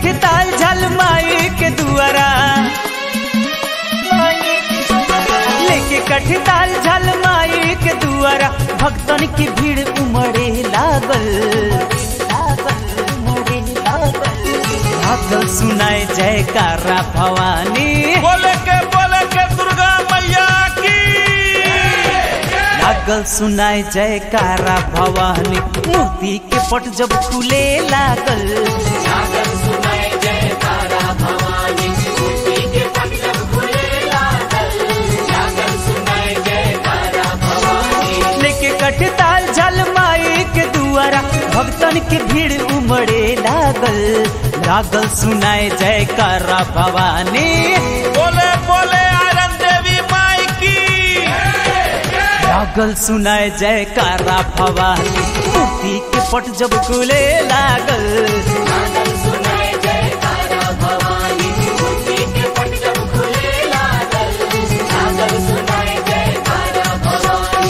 कठताल झलमाई के दुआरा, लेके कठताल झलमाई के दुआरा भक्तन की भीड़ उमड़े लागल, लागल सुनाए जयकारा भवानी, बोले के दुर्गा मैया की, लागल सुनाए जयकारा भवानी। मूर्ति के पट जब खुले लागल, लागल सुनाए जयकारा भवानी, मूर्ति के पट जब खुले लागल, लागल सुनाए जयकारा भवानी। लेके कठताल झलमाई के दुआरा भक्तन की भीड़ उमड़े लागल, लागल सुनाए जयकारा भवानी, बोले आयरन देवी माई की, लागल सुनाए जयकारा भवानी। मूर्ति के पट जब खुले लागल, लागल सुनाए जयकारा भवानी, मूर्ति के पट जब खुले लागल, लागल सुनाए जयकारा भवानी।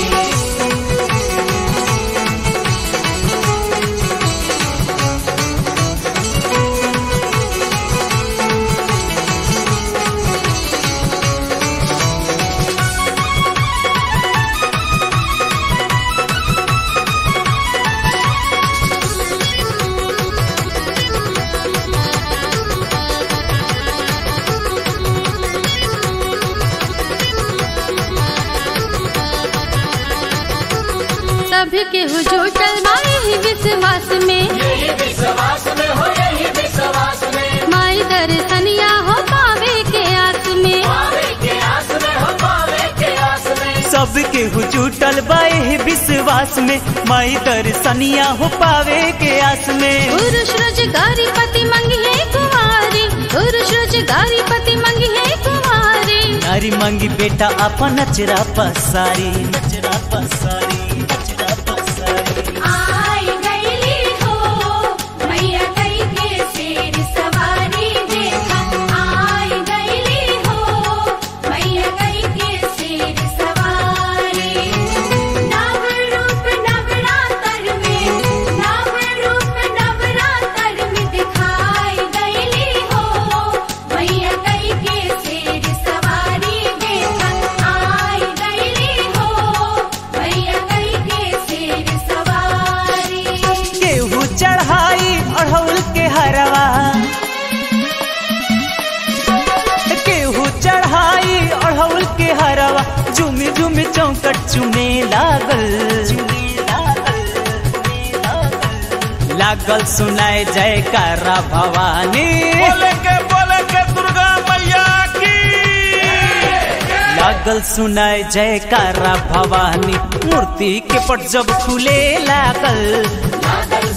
सबके हुजूर माई ही विश्वास में, यही विश्वास में हो, यही विश्वास में, माई दर्शनिया हो पावे के आस में, पावे के आस में हो, पावे के आस में। सबके हुजूटल बाए विश्वास में, माई दर्शनिया हो पावे के आस में। पुरुष रोजगारी पति मंगी है कुमारी, पुरुष रोजगारी पति मंगी है कुमारी, नारी मांगी बेटा अपन नचरा पसारी, नचरा पसारी, नचरा पसारी। आई गईली हो मैया कई के शेर सवारी देखा, आई गईली हो मैया कई के शेर सवारी। नव रूप नवरात्र में, नव रूप नवरात्र में दिखाई गईली हो मैया कई के शेर सवारी देखा, आई गईली हो मैया कई के शेर सवारी। केहू चढ़ाई अढ़ौल के हरवा, केहू चढ़ाई अढ़ौल के हरवा, झुमी झुमी चौकट चुमे लागल, लागल सुनाए जयकारा भवानी, बोले के दुर्गा मैया की, लागल सुनाए जयकारा भवानी। मूर्ति के पट जब खुले लागल, लागल